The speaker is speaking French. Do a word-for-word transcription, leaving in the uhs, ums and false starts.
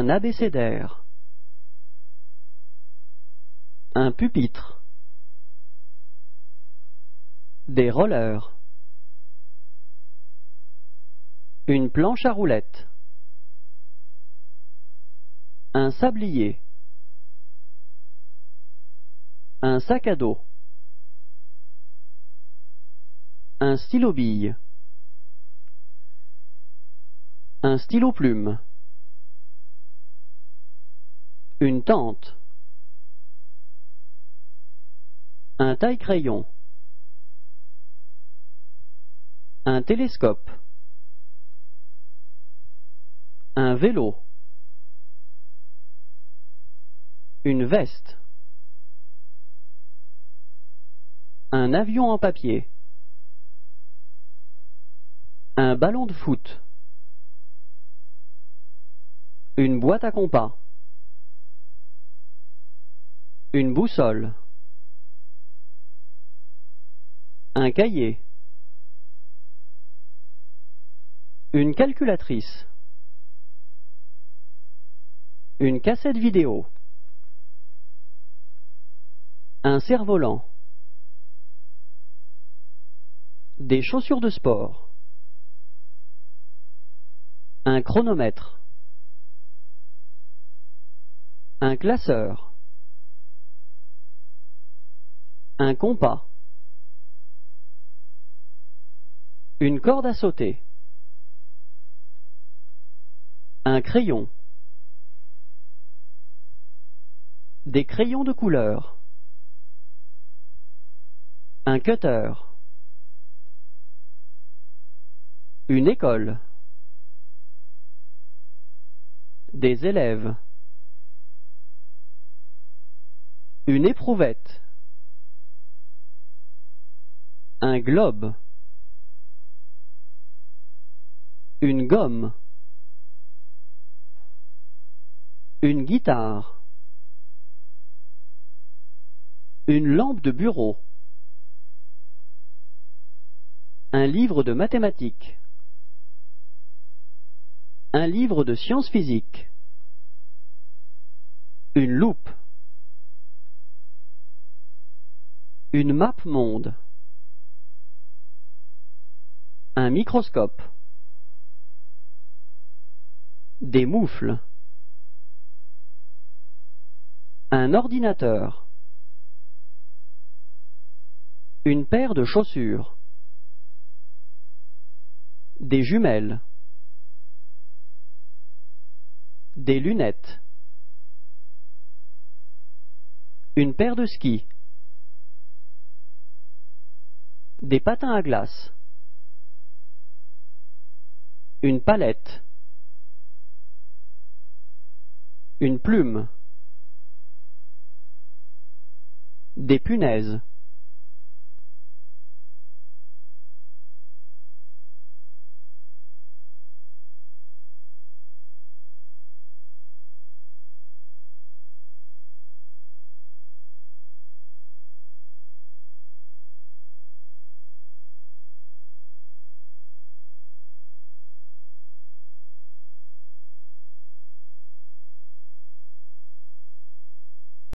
Un abécédaire. Un pupitre. Des rollers. Une planche à roulettes. Un sablier. Un sac à dos. Un stylo-bille. Un stylo-plume. Une tente. Un taille-crayon. Un télescope. Un vélo. Une veste. Un avion en papier. Un ballon de foot. Une boîte à compas. Une boussole. Un cahier. Une calculatrice. Une cassette vidéo. Un cerf-volant. Des chaussures de sport. Un chronomètre. Un classeur. Un compas. Une corde à sauter. Un crayon. Des crayons de couleur. Un cutter. Une école. Des élèves. Une éprouvette. Un globe. Une gomme. Une guitare. Une lampe de bureau. Un livre de mathématiques. Un livre de sciences physiques. Une loupe. Une map monde. Un microscope. Des moufles. Un ordinateur. Une paire de chaussures. Des jumelles. Des lunettes. Une paire de skis. Des patins à glace. Une palette. Une plume. Des punaises.